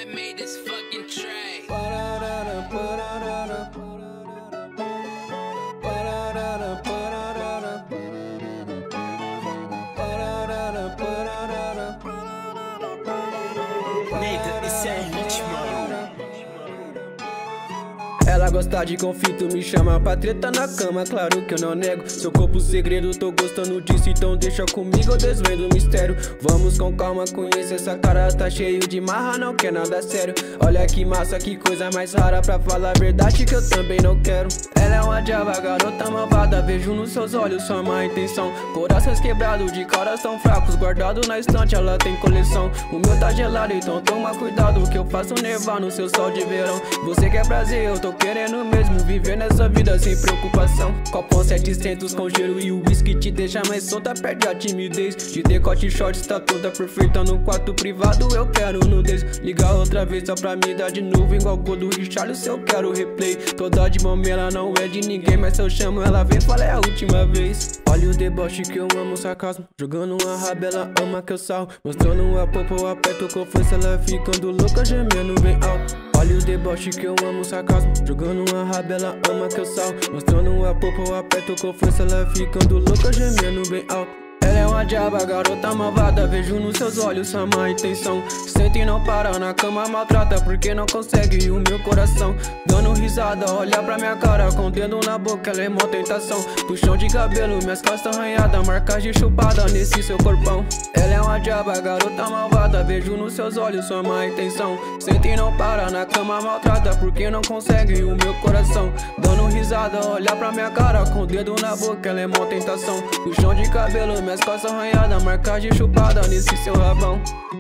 made this fucking track. Nega, esse é hit, mano. Ela gosta de conflito, me chama pra treta na cama, claro que eu não nego. Seu corpo segredo, tô gostando disso, então deixa comigo, eu desvendo o mistério. Vamos com calma, conheça essa cara, tá cheio de marra, não quer nada sério. Olha que massa, que coisa mais rara, pra falar a verdade que eu também não quero. Ela é uma diaba, garota malvada, vejo nos seus olhos sua má intenção. Corações quebrados, de caras tão fracos, guardado na estante, ela tem coleção. O meu tá gelado, então toma cuidado, que eu faço nevar no seu sol de verão. Você quer prazer, eu tô querendo mesmo viver nessa vida sem preocupação. Copão 700 com gelo e o whisky te deixa mais solta, perde a timidez. De decote e shorts tá toda perfeita no quarto privado, eu quero nudez. Liga outra vez só pra me dar de novo, igual gol do Richarlison, eu quero replay. Toda de mão ela não é de ninguém, mas se eu chamo ela vem, fala é a última vez. Olha o deboche que eu amo, sarcasmo. Jogando uma raba, ela ama que eu salvo. Mostrando a popa, eu aperto com força, ela ficando louca, gemendo bem alto. Olha o deboche que eu amo, sarcasmo. Jogando uma raba, ela ama que eu salvo. Mostrando a popa, eu aperto com força, ela ficando louca, gemendo bem alto. Ela é uma diaba, garota malvada, vejo nos seus olhos sua má intenção. Sente e não para, na cama maltrata, porque não consegue e o meu coração dando risada, olha pra minha cara com o dedo na boca, ela é mó tentação. Puxão de cabelo, minhas costas arranhadas, marcas de chupada nesse seu corpão. Ela é uma diaba, garota malvada, vejo nos seus olhos sua má intenção. Sente e não para, na cama maltrata, porque não consegue e o meu coração dando risada, olha pra minha cara com o dedo na boca, ela é mó tentação. Puxão de cabelo, minhas costas arranhadas, marcas de chupada nesse seu rabão.